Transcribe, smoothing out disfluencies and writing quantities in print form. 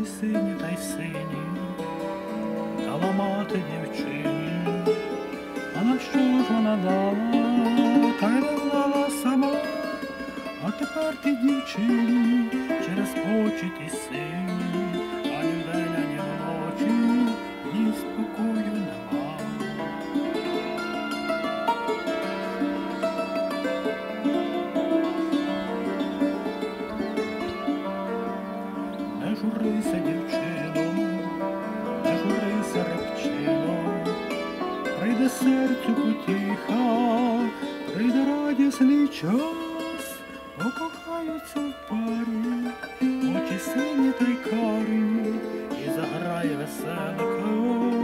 очі сині та й сині, дала мати дівчині, а на що ж вона дала, та й не знала сама, а тепер ти дівчині через очі ті сині, ані вдень, ані вночі, ні спокою нема. Не журися, дівчино, не журися, репчино, прийде серцю потіха, прийде радісний час, покохаються в парі, очі сині та й карі, і заграє веселка.